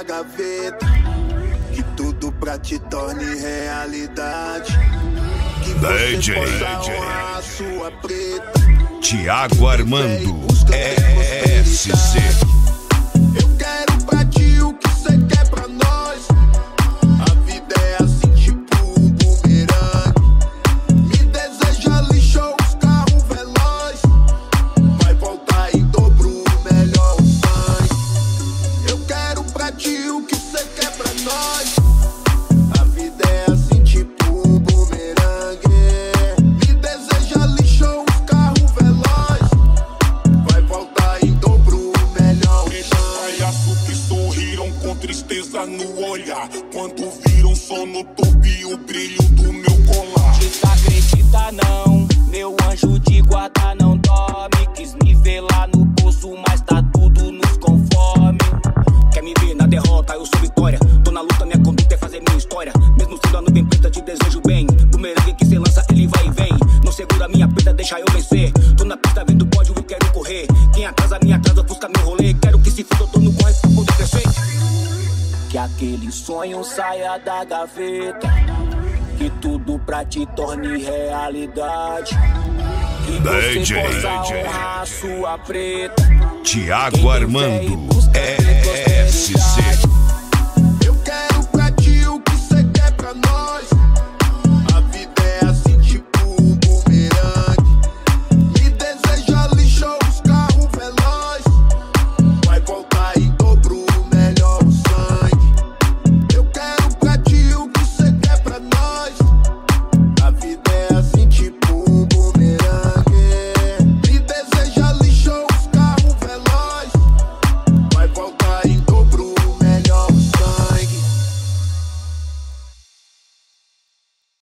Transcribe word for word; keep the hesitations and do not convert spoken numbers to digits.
da gaveta, que tudo pra te torne realidade. Que você D J, possa honrar a sua preta. Thiago Armando, S C. Eu quero pra ti o que cê quer pra nós. A vida é assim, tipo um bumerangue. Me deseja lixo, os carros veloz. Vai voltar em dobro, o melhor sangue. Eu quero pra ti o que cê quer pra nós. A vida é assim, tipo um bumerangue. Me deseja lixo, os carros veloz. Vai voltar em dobro, o melhor sangue. Palhaços que sorriram com tristeza no olhar, quando viram só no topo e o brilho do meu colar. Desacredita não, meu anjo de guarda não dorme. Quis me ver lá no poço, mas tá tudo nos conforme. Quer me ver na derrota, eu sou vitória. Tô na luta, minha conduta é fazer minha história. Mesmo sendo a nuvem preta, te desejo bem. Bumerangue que cê lança, ele vai e vem. Não segura minha preta, deixa eu vencer. Tô na pista vendo pódio, eu quero correr. Quem atrasa, me atrasa, busca meu rolê. Quero que se foda, eu tô no corre pra poder crescer. Que aquele sonho saia da gaveta, que tudo pra te torne realidade. Que você D J, possa honrar a sua preta. Thiago Armando, S C.